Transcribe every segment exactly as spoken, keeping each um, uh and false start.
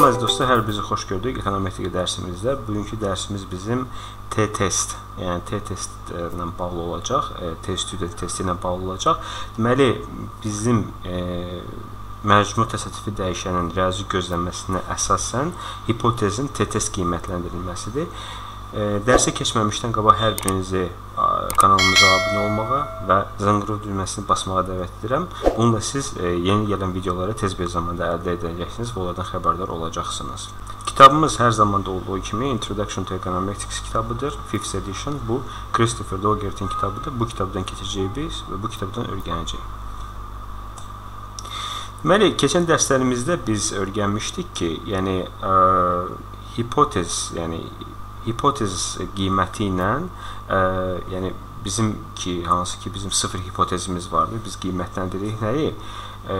Salam əziz dostlar, hər birinizi xoş gördük ekonometrik dərsimizdə. Bugünkü dərsimiz bizim T-test, yəni T-test ilə bağlı olacaq, T-student testi ilə bağlı olacaq. Deməli, bizim e, məcmu təsadüfi dəyişənin riyazi gözlənməsinə əsasən hipotezin T-test qiymətləndirilməsidir. E, dərsə keçməmişdən qabaq hər birinizi kanalımıza abunə olmağa və zınqırov düyməsini basmağa dəvət edirəm. Bununla siz e, yeni gələn videoları tez bir zamanda əldə edəcəksiniz və onlardan xəbərdar olacaqsınız. Kitabımız hər zamanda olduğu kimi Introduction to Econometrics kitabıdır, fifth edition. Bu Christopher Dogert'in kitabıdır. Bu kitabdan keçəcəyik və bu kitabdan öyrənəcəyik. Deməli, keçən dərslərimizdə biz öyrənmişdik ki, yəni ə, hipotez, yəni hipotez qiyməti ilə, ə, yəni bizim ki, hansı ki bizim sıfır hipotezimiz vardır, biz qiymətləndiririk nəyi? Ə,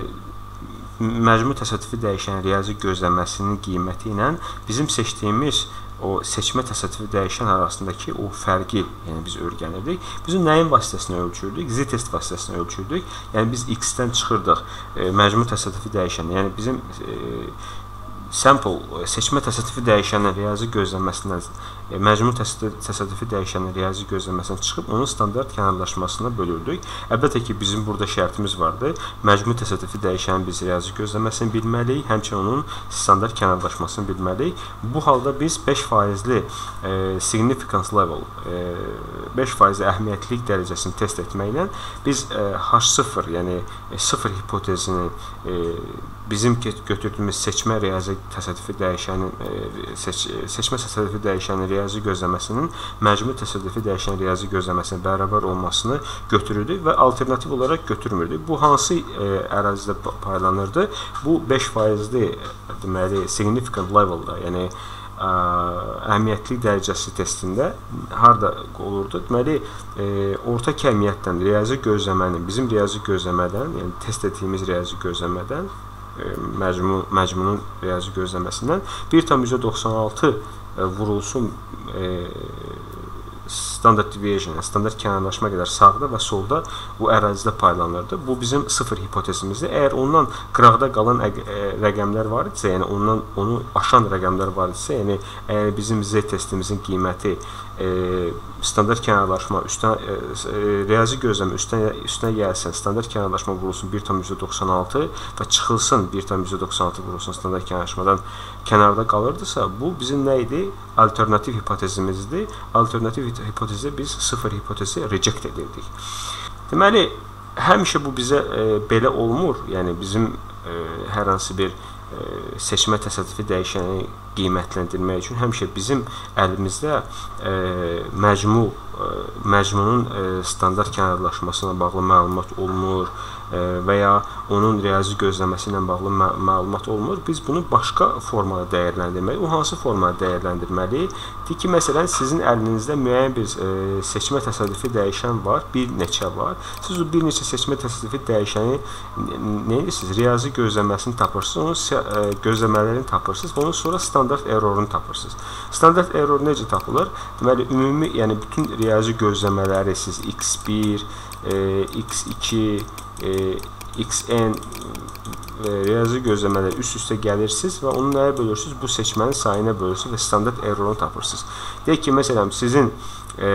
məcmu təsadüfi dəyişən riyazi gözləməsinin qiyməti ilə bizim seçdiyimiz o seçmə təsadüfi dəyişən arasındakı o fərqi, yəni biz öyrənirdik. Biz nəyin vasitəsilə ölçürdük? Z-test vasitəsilə ölçürdük. Yəni biz X-dən çıxırdıq e, məcmu təsadüfi dəyişən. Yəni bizim e, sample seçmə təsadüfi dəyişənin riyazi gözləməsindən e, məcmu təsadüfi dəyişənin riyazi gözləməsindən çıxıb onun standart kənarlaşmasına bölürdük. Əlbəttə ki, bizim burada şərtimiz vardı. Məcmu təsadüfi dəyişənin biz riyazi gözləməsini bilməliyik, həmçinin onun standart kənarlaşmasını bilməliyik. Bu halda biz beş faizli e, significance level, e, beş faiz əhəmiyyətlilik dərəcəsini test etməklə biz e, H sıfır, yəni e, sıfır hipotezini e, bizim götürdüyümüz seçmə riyazi təsadüfi dəyişənin e, seç, seçmə təsadüfi dəyişənin riyazi gözləməsinin məcmu təsadüfi dəyişənin riyazi gözləməsinin bərabər olmasını götürürdük və alternativ olaraq götürmürdük. Bu hansı e, ərazidə paylanırdı? Bu beş faizli deməli significant level'da, yəni ə, əhəmiyyətlilik dərəcəsi testində harda olurdu? Deməli, e, orta kəmiyyətdən riyazi gözləmənin, bizim riyazi gözləmədən, yəni test etdiyimiz riyazi gözləmədən Məcmu, məcmunun riyazi gözləməsindən bir tam yüzdə doxsan altı vurulsun e, standard deviation, yəni standart kənarlaşma qədər sağda və solda bu ərazidə paylanırdı. Bu bizim sıfır hipotezimizdir. Əgər ondan qıraqda qalan ə, ə, rəqəmlər var idisə, yəni ondan onu aşan rəqəmlər var idisə, yəni əgər bizim Z testimizin qiyməti e, standart kənarlaşma üstə e, riyazi gözləmə üstünə üstünə gəlsin, standart kənarlaşma vurulsun bir tam yüzdə doxsan altı və çıxılsın bir tam yüzdə doxsan altı vurulsun standart kənarlaşmadan kənarda qalırdısa, bu bizim nə idi? Alternativ hipotezimizdir. Alternativ hipotezdə biz sıfır hipotezi reject edirdik. Deməli, həmişə bu bizə e, belə olmur. Yəni bizim e, hər hansı bir e, seçmə təsadüfi dəyişəni qiymətləndirmək üçün həmişə bizim əlimizdə e, məcmu e, məcmunun e, standart kənarlaşmasına bağlı məlumat olmur e, və ya onun riyazi gözləməsi ilə bağlı mə məlumat olmur. Biz bunu başqa formada dəyərləndirməliyik. O hansı formada dəyərləndirməliyik? Deyək ki, məsələn, sizin əlinizdə müəyyən bir e, seçmə təsadüfi dəyişən var, bir neçə var. Siz o bir neçə seçmə təsadüfi dəyişəni nə edirsiniz? Riyazi gözləməsini tapırsınız, onun e, gözləmələrini tapırsınız və onun sonra standart errorunu tapırsınız. Standart error necə tapılır? Deməli, ümumi, yəni bütün riyazi gözləmələri siz X bir, e, X iki, e, X n e, riyazi gözləmələri üst-üstə gəlirsiniz və onu nəyə bölürsünüz? Bu seçmənin sayına bölürsünüz və standart errorunu tapırsınız. Deyək ki, məsələn, sizin e,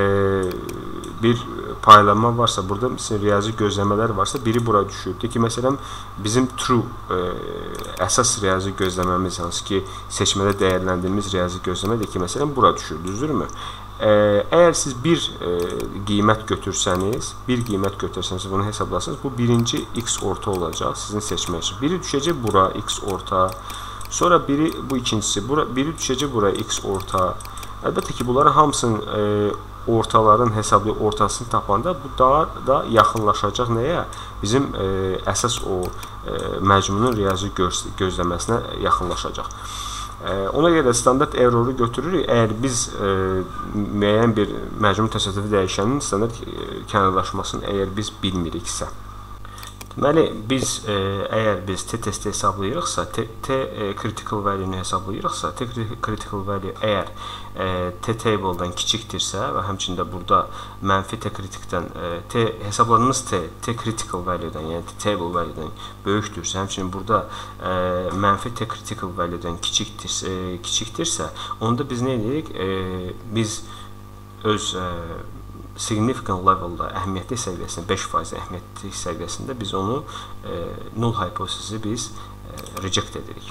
bir paylanma varsa, burada sizin riyazi gözləmələr varsa, biri bura düşür. Deyək ki, məsələn, bizim true e, əsas riyazi gözləməmiz, hansı ki, seçmədə dəyərləndirdiğimiz riyazi gözləmə, deyək ki, məsələn, bura düşür, düzdürmü? E, əgər siz bir e, qiymət götürsəniz, bir qiymət götürsəniz, bunu hesablasınız, bu birinci X orta olacaq sizin seçmək üçün. Biri düşəcək bura X orta, sonra biri bu ikincisi, bura, biri düşəcək bura X orta. Əlbəttə ki, bunların hamısının e, ortaların hesablı ortasını tapanda bu daha da yaxınlaşacaq nəyə? Bizim e, əsas o e, məcmunun riyazi göz, gözləməsinə yaxınlaşacaq. E, ona görə standart erroru götürürük. Əgər biz e, müəyyən bir məcmun təsadüfi dəyişənin standart kənarlaşmasını əgər biz bilmiriksə. Deməli, biz e, əgər biz T testi hesablayırıqsa, T, T e, critical value-nu hesablayırıqsa, T critical value əgər e, T table-dan kiçikdirsə və həmçində burada mənfi T kritikdən e, T hesabladığımız T, T critical value-dan, yəni T table value-dan böyükdürsə, həmçinin burada e, mənfi T critical value-dan kiçikdirsə, e, kiçikdirsə, onda biz nə edirik? E, biz öz e, significant level'da əhəmiyyətli səviyyəsində, beş faiz əhəmiyyətli səviyyəsində biz onu e, null hipotezi biz e, reject edirik.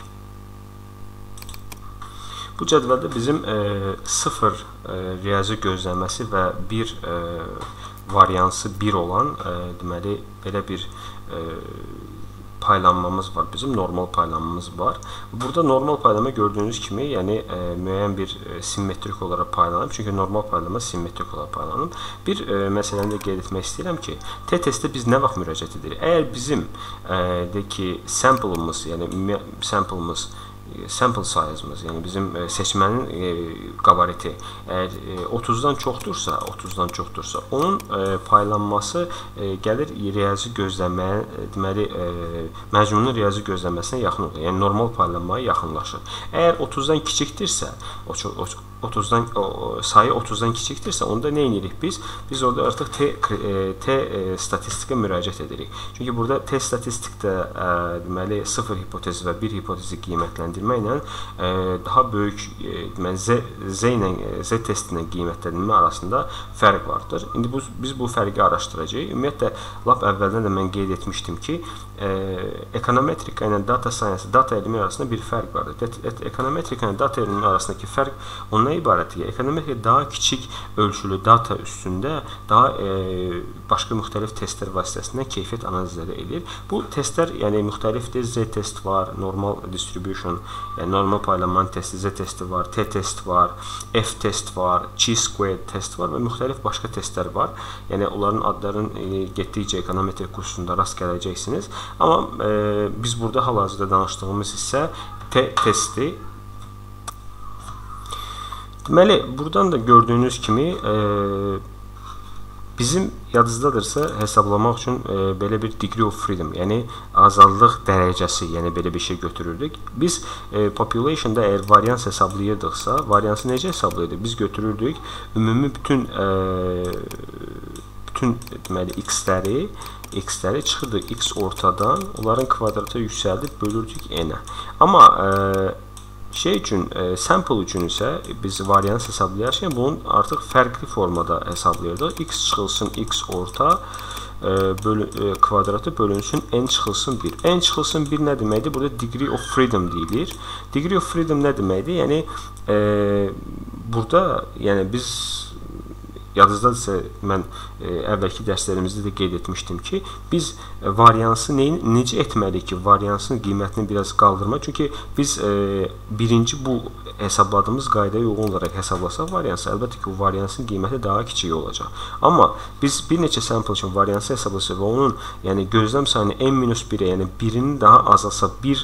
Bu cədvəldə bizim e, sıfır e, riyazi gözləməsi və bir e, variansı bir olan e, deməli belə bir e, paylanmamız var. Bizim normal paylanmamız var. Burada normal paylama gördüğünüz kimi, yəni e, müəyyən bir e, simmetrik olaraq paylanıb. Çünki normal paylama simmetrik olaraq paylanıb. Bir e, məsələni də qeyd etmək istəyirəm ki, T testdə biz nə vaxt müraciət edirik? Əgər bizim e, də ki sample'ımız, yəni sample'ımız sample size-ımız, yəni bizim e, seçmənin e, qabariti əgər e, otuzdan çoxdursa, otuzdan çoxdursa, onun e, paylanması e, gəlir riyazi gözləməyə, e, deməli e, məcmunun riyazi gözləməsinə yaxın olur. Yəni normal paylanmaya yaxınlaşır. Əgər otuzdan kiçikdirsə, o, o otuzdan o, sayı otuzdan kiçikdirsə, onda nə edirik biz? Biz orada artıq T, e, T e, statistikə müraciət edirik. Çünki burada T statistikdə e, deməli sıfır hipotezi və bir hipotezi qiymətləndirməklə e, daha böyük e, deməli Z, Z ilə Z testi ilə qiymətləndirmə arasında fərq vardır. İndi bu, biz bu fərqi araşdıracağıq. Ümumiyyətlə lap əvvəldən də mən qeyd etmişdim ki, e, ekonometrika ilə data science, data elmi arasında bir fərq vardır. Ekonometrika ilə data elmi arasındakı fərq ondan ibarətdir. Ekonometrika daha kiçik ölçülü data üstündə daha e, başqa müxtəlif testlər vasitəsilə keyfiyyət analizləri edir. Bu testlər yəni müxtəlifdir. Z test var, normal distribution, yəni normal paylanmanın testi, Z testi var, T test var, F test var, chi-squared test var və müxtəlif başqa testlər var. Yəni onların adlarını e, getdikcə ekonometrik kursunda rast gələcəksiniz. Amma e, biz burada hal-hazırda danışdığımız isə T testi. Deməli, buradan da gördüyünüz kimi e, bizim yadınızdadırsa hesablamaq üçün e, belə bir degree of freedom, yəni azadlıq dərəcəsi, yəni belə bir şey götürürdük. Biz e, population'da əgər varians hesablayırdıqsa, variansı necə hesablayırdıq? Biz götürürdük ümumi bütün e, bütün deməli x-ləri x-ləri çıxırdı x ortadan, onların kvadratı yüksəldib bölürdük n-ə. Amma e, şey üçün, e, sample üçün isə biz varians hesablayarkən bunun artıq fərqli formada hesablayırdıq. X çıxılsın x orta e, bölü, e, kvadratı bölünsün n çıxılsın bir. N çıxılsın bir nə deməkdir? Burada degree of freedom deyilir. Degree of freedom nə deməkdir? Yəni e, burada yəni biz yadınızdadırsa mən e, əvvəlki dərslərimizdə də qeyd etmişdim ki, biz e, variansı neyin, necə etməliyik ki, variansın qiymətini biraz qaldırmaq. Çünki biz e, birinci bu hesabladığımız qaydaya uyğun olaraq hesablasaq variansı, əlbəttə ki, bu variansın qiyməti daha kiçik olacaq. Amma biz bir neçə sample üçün variansı hesablasaq və onun yəni gözlem sayını n minus birə, yəni birini daha azalsa, bir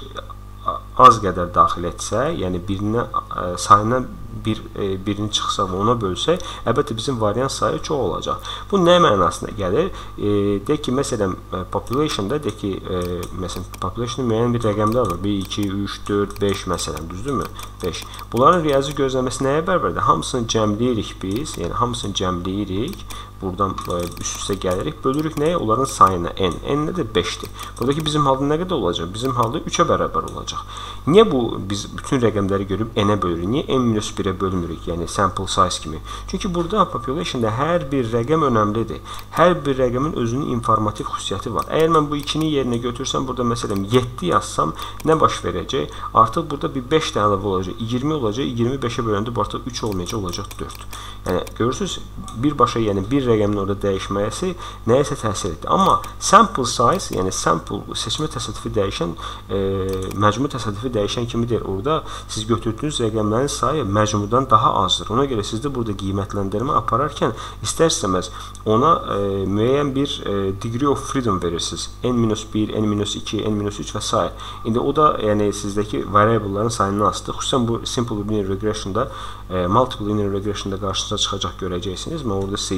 az qədər daxil etsə, yəni birinə e, sayına bir e, birini çıxsa və ona bölsək, əlbəttə bizim varians sayı çox olacaq. Bu nə mənasına gəlir? E, deyək ki, məsələn, population'da deyək ki, e, məsələn, population'da müəyyən bir rəqəmlər var. bir, iki, üç, dörd, beş məsələn, düzdürmü? beş. Bunların riyazi gözləməsi nəyə bərabərdir? Hamısını cəmləyirik biz, yəni hamısını cəmləyirik. Buradan üst-üstə gəlirik, bölürük nəyə? Onların sayına n. N nədir? beşdir. Buradakı bizim halda nə qədər olacaq? Bizim halda üçə bərabər olacaq. Niyə bu biz bütün rəqəmləri görüb n-ə bölürük? Niyə n minus birə bölmürük? Yəni sample size kimi. Çünki burada population'da hər bir rəqəm önəmlidir. Hər bir rəqəmin özünün informativ xüsusiyyəti var. Əgər mən bu ikini yerinə götürsəm, burada məsələn yeddi yazsam, nə baş verəcək? Artıq burada bir beş dənə əlavə olacaq. iyirmi olacaq. iyirmi beşə böləndə bu artıq üç olmayacaq, olacaq dörd. Yəni görürsünüz, birbaşa yəni bir rəqəmin orada dəyişməsi nəyəsə təsir etdi. Amma sample size, yəni sample seçmə təsadüfi dəyişən, e, məcmu təsadüfi dəyişən kimidir. Orada siz götürdüyünüz rəqəmlərin sayı məcmudan daha azdır. Ona görə siz də burada qiymətləndirmə apararkən istər-istəməz ona e, müəyyən bir e, degree of freedom verirsiniz. n minus bir, n minus iki, n minus üç və s. İndi o da yəni sizdəki variableların sayını asıdır. Xüsusən bu simple linear regression'da, e, multiple linear regression'da qarşınıza çıxacaq görəcəksiniz. Mən orada sizə izah edəcəm.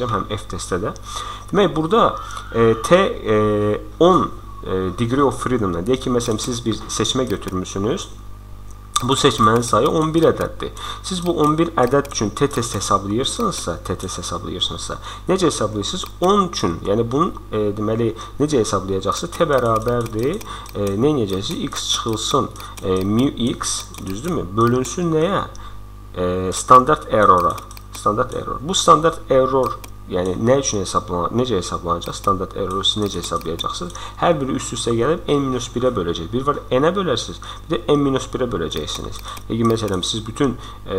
verəcəm, həm F-testdə də. Demək, burada e, T e, on e, degree of freedom-dan, deyək ki, məsələn, siz bir seçmə götürmüsünüz. Bu seçmənin sayı on bir ədəddir. Siz bu on bir ədəd üçün t-test hesablayırsınızsa, t-test hesablayırsınızsa, necə hesablayırsınız? on üçün, yəni bunun e, deməli, necə hesablayacaqsınız? T bərabərdir, e, nə edəcəksiniz? X çıxılsın e, mu x, düzdürmü? Bölünsün nəyə? E, standart errora. Standart error. Bu standart error, yəni nə üçün hesablanacaq, necə hesablanacaq, standart error siz necə hesablayacaqsınız? Hər biri üst-üstə gəlib n minus birə böləcək. Bir var n-ə bölərsiniz, bir də n minus birə böləcəksiniz. Peki, məsələn, siz bütün e,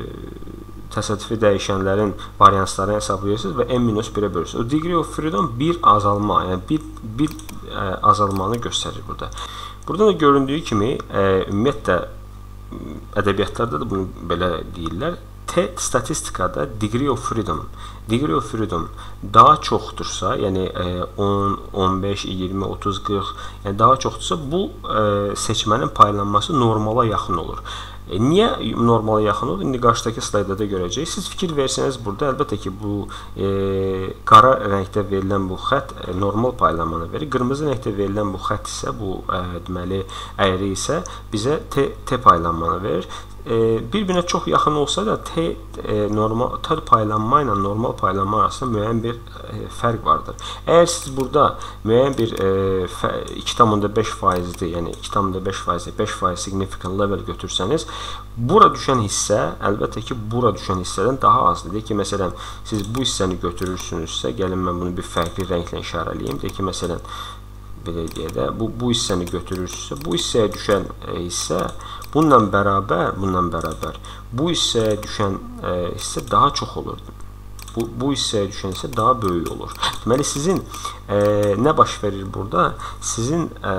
təsadüfi dəyişənlərin varianslarını hesablayırsınız və n minus birə bölürsünüz. O degree of freedom bir azalma, yəni bir, bir e, azalmanı göstərir burada. Burada da göründüyü kimi, e, ümumiyyətlə, ədəbiyyatlarda da bunu belə deyirlər. T statistikada degree of freedom, degree of freedom daha çoxdursa, yəni on, on beş, iyirmi, otuz, qırx, yəni daha çoxdursa, bu e, seçmənin paylanması normala yaxın olur. E, niyə normala yaxın olur? İndi qarşıdakı slayda da görəcəyik. Siz fikir versəniz burada, əlbəttə ki, bu e, qara rəngdə verilən bu xətt e, normal paylanmanı verir. Qırmızı rəngdə verilən bu xətt isə, bu e, deməli, əyri isə bizə T, T paylanmanı verir. Bir-birinə çox yaxın olsa da T normal T paylanma ilə normal paylanma arasında müəyyən bir fərq vardır. Əgər siz burada müəyyən bir iki tam beş faizli, yəni iki tam beş faizli, beş faiz significant level götürsəniz, bura düşən hissə, əlbəttə ki, bura düşən hissədən daha azdır. Deyək ki, məsələn, siz bu hissəni götürürsünüzsə, gəlin mən bunu bir fərqli rənglə işarələyim. Deyək ki, məsələn, belə deyək də, bu, bu hissəni götürürsünüzsə, bu hissəyə düşən e, hissə bununla bərabər, bununla bərabər bu hissəyə düşən e, hissə daha çox olur. Bu, bu hissəyə düşən hissə daha böyük olur. Deməli, sizin e, nə baş verir burada? Sizin e,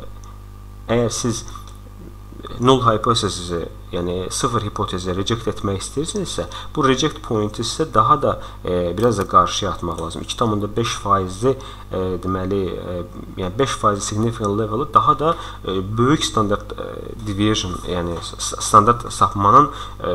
əgər siz null hipotezi, yəni sıfır hipotezi reject etmək istəyirsinizsə, bu reject pointi isə daha da e, biraz da qarşıya atmaq lazım. iki tam beş faizli e, deməli, e, yəni beş faizli significant level daha da e, böyük standart e, deviation, yəni standart sapmanın e,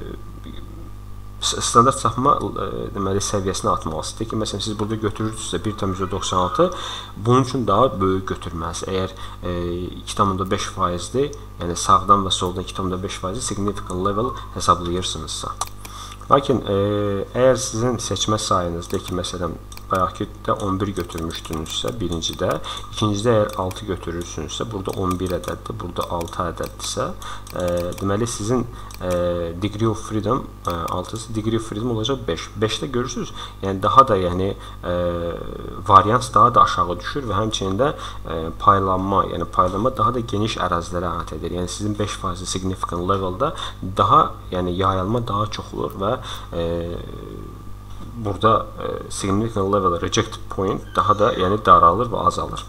standart sapma e, deməli səviyyəsinə atmalısınız. Deyək ki, məsələn, siz burada götürürsünüzsə bir tam doxsan altı, bunun üçün daha böyük götürməlisiniz. Əgər e, iki tam beş faizli, yəni sağdan və soldan iki tam beş faizli significant level hesablayırsınızsa. Lakin e, əgər sizin seçmə sayınız, deyək ki, məsələn, bayaqkidə on bir götürmüşdünüzsə, birincidə, ikincidə əgər altı götürürsünüzsə, burada on bir ədəddir, burada altı ədəddirsə, e, deməli, sizin e, degree of freedom, e, altısı degree of freedom olacaq beş. beşdə görürsünüz, yəni daha da, yəni, e, varians daha da aşağı düşür və həmçinin də e, paylanma, yəni paylanma daha da geniş ərazilərə əhatə edir. Yəni, sizin beş faizli significant levelda daha, yəni, yayılma daha çox olur və e, burada e, significant level reject point daha da, yəni, daralır və azalır.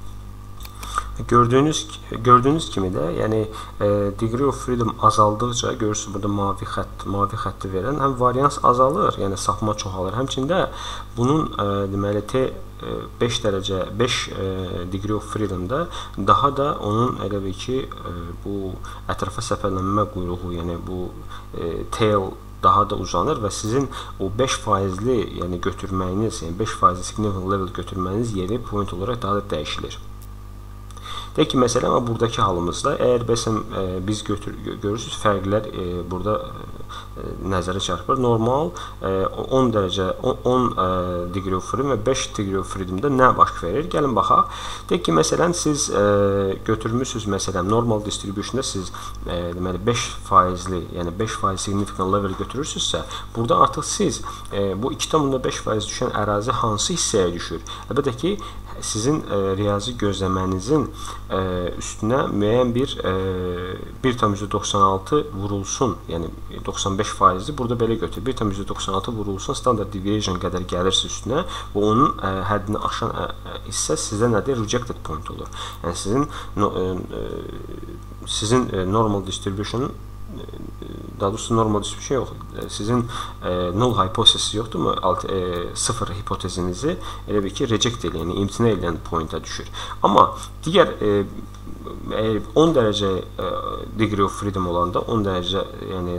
Gördüyünüz gördüyünüz kimi də, yəni e, degree of freedom azaldıqca görürsünüz burada mavi xətt, mavi xətti verən həm varians azalır, yəni sapma çoxalır. Həmçində bunun e, deməli T beş dərəcə, beş e, degree of freedomda daha da onun elə bir ki, e, bu ətrafa səpələnmə quyruğu, yəni bu e, tail daha da uzanır və sizin o beş faizli, yəni götürməyiniz, yəni beş faizli significant level götürməyiniz yeri point olaraq daha da dəyişilir. Deyək ki, məsələn, amma buradakı halımızda, əgər bəsəm e, biz götür, görürsünüz, fərqlər e, burada e, nəzərə çarpır. Normal e, on dərəcə, on e, degree of freedom və beş degree of freedomda nə baş verir? Gəlin baxaq. Deyək ki, məsələn, siz e, götürmüsünüz, məsələn, normal distributionda siz e, deməli, beş faizli, yəni beş faiz significant level götürürsünüzsə, burada artıq siz e, bu iki tam beş faiz düşən ərazi hansı hissəyə düşür? Əlbəttə ki, sizin e, riyazi gözləmənizin e, üstünə müəyyən bir e, bir tam doxsan altı vurulsun, yəni doxsan beş faizli burada belə götür. bir tam doxsan altı vurulsun, standard deviation qədər gəlirsə üstünə və onun e, həddini aşan e, hissə sizdə nədir? Rejected point olur. Yəni sizin no, e, sizin e, normal distribution, daha doğrusu normal bir şey yox. Sizin e, null hipotezi yoxdurmu? Alt, e, sıfır hipotezinizi elə bir ki, reject edən, yəni imtina edən pointə düşür. Amma digər e, on dərəcə e, degree of freedom olanda, on dərəcə, yəni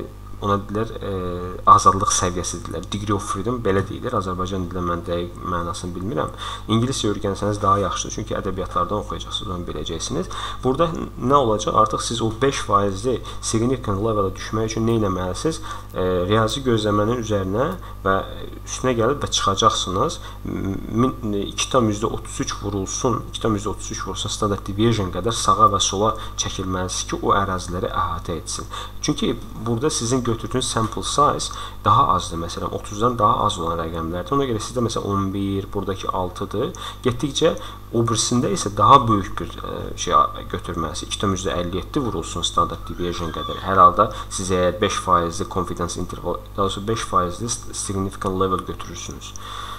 ona deyirlər e, azadlıq səviyyəsi deyirlər. Degree of freedom belə deyilir. Azərbaycan dilində mən dəqiq mənasını bilmirəm. İngiliscə öyrənsəniz daha yaxşıdır, çünki ədəbiyyatlardan oxuyacaqsınız, onu biləcəksiniz. Burada nə olacaq? Artıq siz o beş faizli significant level-a düşmək üçün nə etməlisiniz? E, riyazi gözləmənin üzərinə və üstünə gəlib və çıxacaqsınız. iki tam otuz üç vurulsun, iki tam otuz üç vurulsun standard deviation qədər sağa və sola çəkilməlisiniz ki, o əraziləri əhatə etsin. Çünki burada sizin götürdüyünüz sample size daha azdır. Məsələn, otuzdan daha az olan rəqəmlərdir. Ona görə sizdə məsələn on bir, buradakı altıdır. Getdikcə o birisində isə daha böyük bir e, şey götürməlisiniz. iki tam əlli yeddi vurulsun standard deviation qədər. Hər halda siz əgər beş faizli confidence interval, daha doğrusu beş faizli significant level götürürsünüz.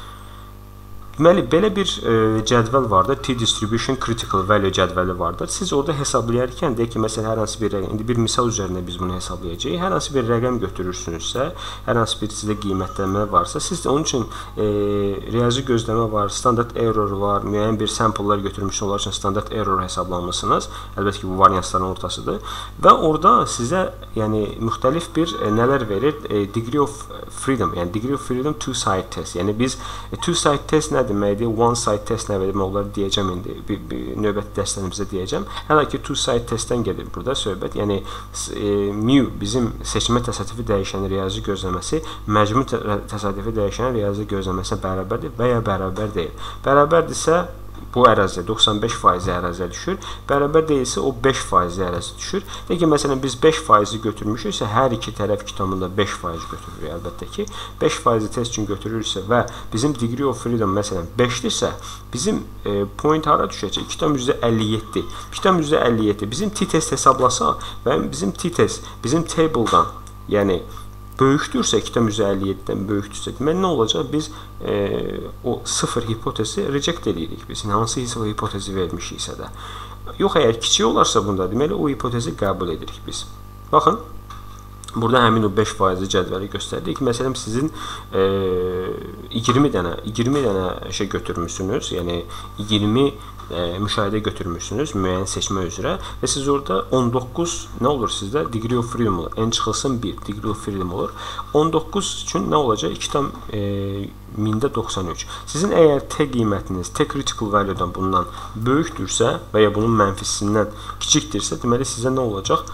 Deməli, belə bir e, cədvəl vardır. T-distribution critical value cədvəli vardır. Siz orada hesablayarkən, deyək ki, məsələn, hər hansı bir rəqəm, indi bir misal üzərində biz bunu hesablayacağıq. Hər hansı bir rəqəm götürürsünüzsə, hər hansı bir sizdə qiymətlənmə varsa, siz də onun üçün e, riyazi gözləmə var, standart error var, müəyyən bir sample'lar götürmüşsünüz, onlar üçün standart error hesablanmışsınız. Əlbəttə ki, bu variansların ortasıdır. Və orada sizə, yəni, müxtəlif bir e, nələr verir? E, degree of freedom, yəni degree of freedom two-side test. Yəni, biz e, two-side test nədir? Deməkdir, one side test nə demək olar deyəcəm indi, bir, bir növbəti dərslərimizdə deyəcəm. Hələ ki, two side testdən gedir burada söhbət. Yəni, e, mu bizim seçmə təsadüfi dəyişənin riyazi gözləməsi məcmu təsadüfi dəyişənin riyazi gözləməsinə bərabərdir və ya bərabər deyil. Bərabərdirsə, bu əraziyə doxsan beş faizi əraziyə düşür. Bərabər deyilsə, o beş faizi əraziyə düşür. Deyək ki, məsələn, biz beş faizi götürmüşüksə, hər iki tərəf kitabında beş faiz götürürük, əlbəttə ki. beş faizi test üçün götürürsə və bizim degree of freedom, məsələn, beşdirsə, bizim e, point hara düşəcək? iki tam əlli yeddi. iki tam əlli yeddi. Bizim t-test hesablasaq və bizim t-test, bizim table-dan, yəni, böyükdürsə, iki tam əlli yeddidən böyükdürsə, deməli, nə olacaq? Biz e, o sıfır hipotezi reject edirik. Biz hansı sıfır hipotezi vermişiksə də. Yox, əgər kiçik olarsa bunda, deməli, o hipotezi qəbul edirik biz. Baxın, burada həmin o beş faizli cədvəli göstərdik. Məsələn, sizin e, iyirmi dənə, iyirmi dənə şey götürmüşsünüz, yəni iyirmi E, müşahidə götürmüşsünüz müəyyən seçmə üzrə və siz orada on doqquz nə olur sizdə? Degree of freedom olur. N çıxılsın bir, degree of freedom olur. on doqquz üçün nə olacaq? iki tam mində doxsan üç. Sizin əgər T qiymətiniz T critical value-dan bundan böyükdürsə və ya bunun mənfisindən kiçikdirsə, deməli sizə nə olacaq?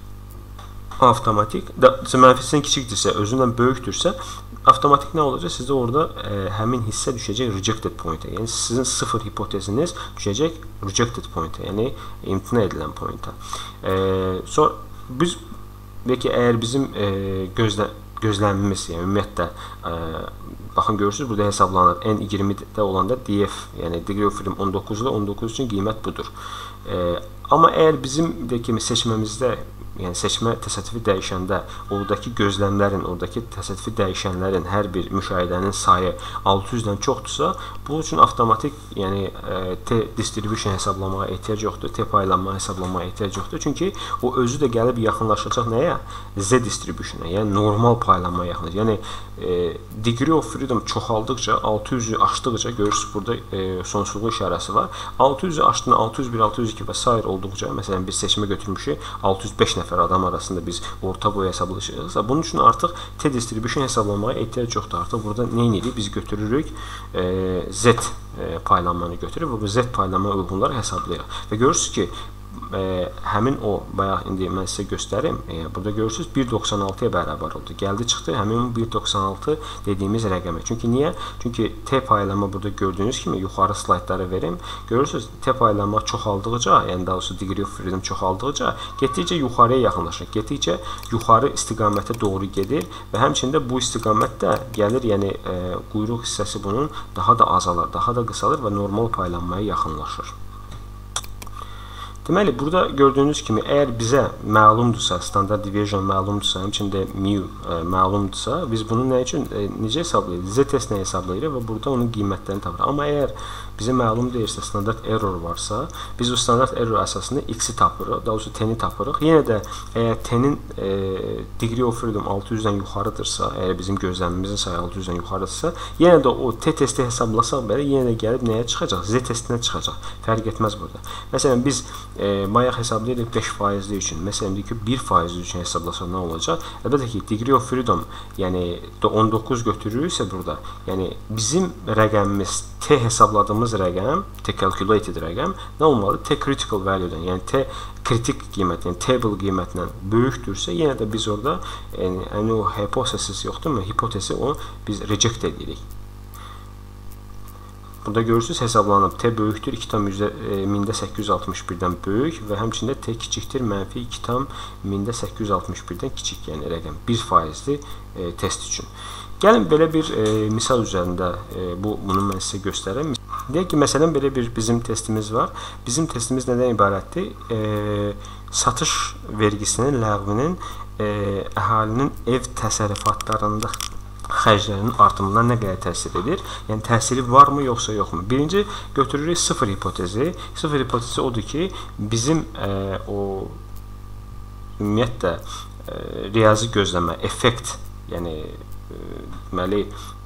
Avtomatik, mənfisindən kiçikdirsə, özündən böyükdürsə, avtomatik nə olacaq? Sizdə orada e, həmin hissə düşəcək rejected point-ə. Yəni, sizin sıfır hipoteziniz düşəcək rejected point-ə, yəni imtina edilən point-ə. E, sonra, biz, belki əgər bizim e, gözlə, gözləmimiz, yəni ümumiyyətlə, e, baxın, görürsünüz, burada hesablanır. N iyirmidə olanda D F, yəni degree of freedom on doqquz ilə on doqquz üçün qiymət budur. E, amma əgər bizim də kimi seçməmizdə, yəni seçmə təsadüfi dəyişəndə oradakı gözləmlərin, oradakı təsadüfi dəyişənlərin hər bir müşahidənin sayı altı yüzdən çoxdursa, bu üçün avtomatik, yəni T distribution hesablamağa ehtiyac yoxdur, T paylanma hesablamağa ehtiyac yoxdur. Çünki o özü də gəlib yaxınlaşacaq nəyə? Z distribution'a, yəni normal paylanmaya yaxınlaşacaq. Yəni e, degree of freedom çoxaldıqca, altı yüzü aşdıqca, görürsünüz burada e, sonsuzluq işarəsi var. altı yüzü aşdığında altı yüz bir, altı yüz iki və s. olduqca, məsələn bir seçmə götürmüşük, altı yüz beş nəfər adam arasında biz orta boy hesablaşırıqsa, bunun üçün artıq T distribution hesablamaya ehtiyac yoxdur. Artıq burada nə edirik? Biz götürürük e, Z e, paylanmanı götürürük və bu Z paylanma uyğunları hesablayırıq. Və görürsünüz ki, e, həmin o, bayaq indi mən sizə göstərim, e, burada görürsünüz bir doxsan altıya bərabər oldu. Gəldi, çıxdı həmin bir doxsan altı dediyimiz rəqəmə. Çünki niyə? Çünki T paylanma burada gördüyünüz kimi yuxarı slaytları verim. Görürsünüz, T paylanma çoxaldıqca, yəni daha doğrusu degree of freedom çoxaldıqca, getdikcə yuxarıya yaxınlaşır. Getdikcə yuxarı istiqamətə doğru gedir və həmçində bu istiqamətdə gəlir, yəni e, quyruq hissəsi bunun daha da azalır, daha da qısalır və normal paylanmaya yaxınlaşır. Deməli, burada gördüyünüz kimi, əgər bizə məlumdursa, standard deviation məlumdursa, həmçində mu e, məlumdursa, biz bunu nə üçün, e, necə hesablayırıq? Z test nə hesablayırıq və burada onun qiymətlərini tapırıq. Amma əgər bizə məlum deyirsə, standart error varsa, biz o standart error əsasında x-i tapırıq, daha doğrusu t-ni tapırıq. Yenə də, əgər t-nin e, degree of freedom altı yüzdən yuxarıdırsa, əgər bizim gözləmimizin sayı altı yüzdən yuxarıdırsa, yenə də o t-testi hesablasaq belə, yenə də gəlib nəyə çıxacaq? Z testinə çıxacaq. Fərq etməz burada. Məsələn, biz e, bayaq hesablayırıq beş faizli üçün. Məsələn, deyək ki, bir faizli üçün hesablasaq nə olacaq? Əlbəttə ki, degree of freedom, yəni on doqquz götürürüksə burada, yəni bizim rəqəmimiz T hesabladığımız rəqəm, T calculated rəqəm nə olmalı? T critical value-dən, yəni T kritik qiymət, yəni table qiymətindən böyükdürsə, yenə də biz orada yəni, yəni o hypothesis yoxdurmu? Hipotezi o biz reject edirik. Burada görürsünüz hesablanıb T böyükdür iki tam mində səkkiz yüz altmış birdən böyük və həmçində T kiçikdir mənfi iki tam mində səkkiz yüz altmış birdən kiçik, yəni rəqəm bir faizli e, test üçün. Gəlin belə bir e, misal üzərində e, bu bunu mən sizə göstərəm. Deyək ki, məsələn belə bir bizim testimiz var. Bizim testimiz nədən ibarətdir? E, satış vergisinin ləğvinin e, əhalinin ev təsərrüfatlarında xərclərinin artımından nə qədər təsir edir? Yəni təsiri varmı yoxsa yoxmu? Birinci götürürük sıfır hipotezi. Sıfır hipotezi odur ki, bizim e, o ümumiyyətlə e, riyazi gözləmə, effekt, yəni e, deməli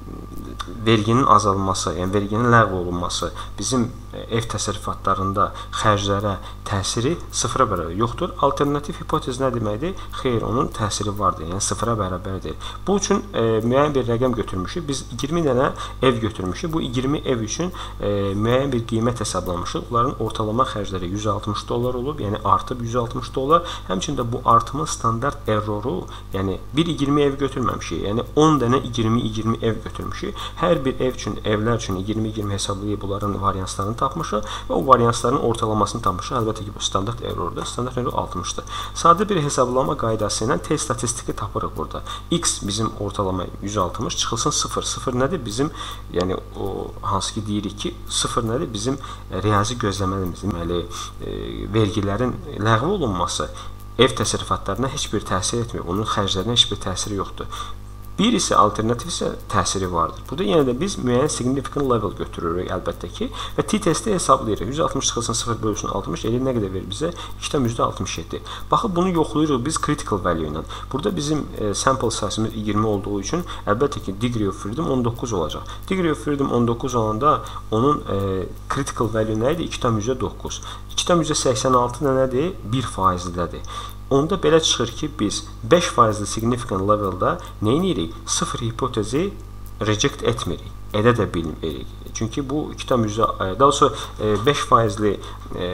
verginin azalması, yəni verginin ləğv olunması bizim ev təsərrüfatlarında xərclərə təsiri sıfıra bərabər yoxdur. Alternativ hipotez nə deməkdir? Xeyr, onun təsiri vardır, yəni sıfıra bərabərdir. Bu üçün e, müəyyən bir rəqəm götürmüşük. Biz iyirmi dənə ev götürmüşük. Bu iyirmi ev üçün e, müəyyən bir qiymət hesablamışıq. Onların ortalama xərcləri yüz altmış dollar olub, yəni artıb yüz altmış dollar. Həmçində bu artımın standart erroru, yəni bir iyirmi ev götürməmişik, yəni on dənə iyirmi iyirmi ev götürmüşük. Hər bir ev üçün, evlər üçün iyirmi iyirmi hesablayıb bunların varianslarını tapmışıq və o variansların ortalamasını tapmışıq. Əlbəttə ki, bu standart errordur. Standart error altmışdır. Sadə bir hesablama qaydası ilə T statistiki tapırıq burada. X bizim ortalama yüz altmış, çıxılsın sıfır. sıfır nədir? Bizim, yəni o hansı ki deyirik ki, sıfır nədir? Bizim e, riyazi gözləməliyimiz, deməli, e, vergilərin ləğv olunması ev təsərrüfatlarına heç bir təsir etmir. Onun xərclərinə heç bir təsiri yoxdur. Bir isə alternativ isə təsiri vardır. Burada yenə də biz müəyyən significant level götürürük əlbəttə ki və t-testi hesablayırıq. yüz altmış çıxılsın sıfır bölünsün altmış, elə nə qədər verir bizə? iki tam altmış yeddi. Baxın, bunu yoxlayırıq biz critical value ilə. Burada bizim e, sample size-ımız iyirmi olduğu üçün əlbəttə ki degree of freedom on doqquz olacaq. Degree of freedom on doqquz olanda onun e, critical value nə idi? iki tam doqquz. iki tam səksən altı nədir? bir faizlidir. Onda belə çıxır ki, biz beş faizli significant level'da nə edirik? sıfır hipotezi reject etmirik, edə də bilmirik. Çünki bu iki tam daha doğrusu beş faizli e,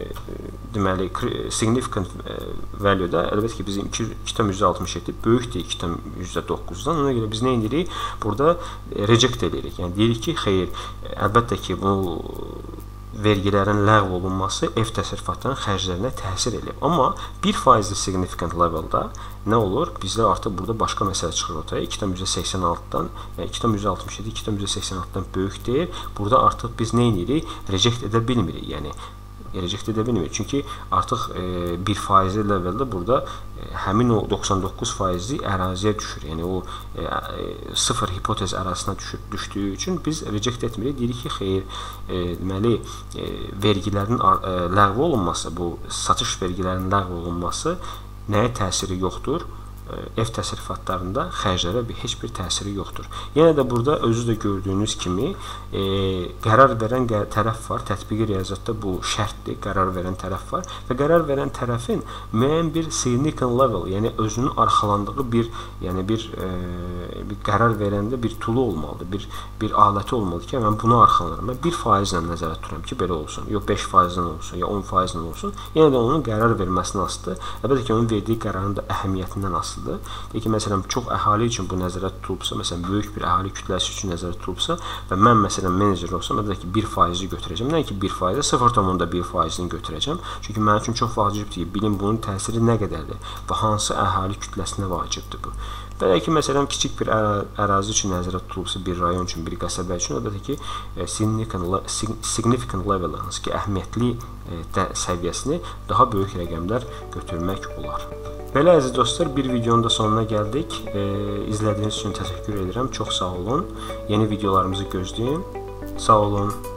deməli significant value-da əlbəttə ki, bizim iki tam altmış yeddi böyükdür iki tam doqquzdan. Ona görə biz nə edirik? Burada reject edirik. Yəni deyirik ki, xeyr, əlbəttə ki, bu vergilərin ləğv olunması ev təsərrüfatlarının xərclərinə təsir edir. Amma bir faizli significant level'da nə olur? Bizdə artıq burada başqa məsələ çıxır ortaya. iki tam səksən altıdan, yəni iki tam altmış yeddi, iki tam səksən altıdan böyük deyil. Burada artıq biz nə edirik? Reject edə bilmirik. Yəni reject edə bilmirik. Çünki artıq e, bir faizli leveldə burada e, həmin o doxsan doqquz faizli əraziyə düşür. Yəni o e, e, sıfır hipotez ərazisinə düşür, düşdüyü üçün biz reject etmirik. Deyirik ki, xeyr, e, deməli e, vergilərin e, ləğv olunması, bu satış vergilərinin ləğv olunması nəyə təsiri yoxdur? Ev təsərrüfatlarında xərclərə bir, heç bir təsiri yoxdur. Yenə də burada özü də gördüyünüz kimi e, qərar verən qə tərəf var. Tətbiqi riyaziyyatda bu şərtdir. Qərar verən tərəf var və qərar verən tərəfin müəyyən bir significant level, yəni özünün arxalandığı bir, yəni bir, e, bir qərar verəndə bir tulu olmalıdır, bir bir aləti olmalıdır ki, mən bunu arxalanıram. Mən bir faizlə nəzərdə tuturam ki, belə olsun. Yox beş faizlə olsun, ya on faizlə olsun. Yenə də onun qərar verməsindən asılıdır. Əlbəttə ki, onun verdiyi qərarın da əhəmiyyətindən asılıdır. Deyək ki, məsələn, çox əhali üçün bu nəzərdə tutulubsa, məsələn, böyük bir əhali kütləsi üçün nəzərdə tutulubsa və mən, məsələn, menecer olsam, əlbəttə ki, bir faizi götürəcəm. Nə ki, bir faizə, sıfır tam bir faizini götürəcəm. Çünki mənim üçün çox vacibdir ki, bilim bunun təsiri nə qədərdir və hansı əhali kütləsinə vacibdir bu. Belə ki, məsələn, kiçik bir ərazi üçün nəzərdə tutulubsa, bir rayon üçün, bir qəsəbə üçün, əlbəttə ki, significant level, hansı ki, əhəmiyyətli səviyyəsini daha böyük rəqəmlər götürmək olar. Belə əziz dostlar, bir videonun da sonuna gəldik. E, izlədiyiniz üçün təşəkkür edirəm. Çox sağ olun. Yeni videolarımızı gözləyin. Sağ olun.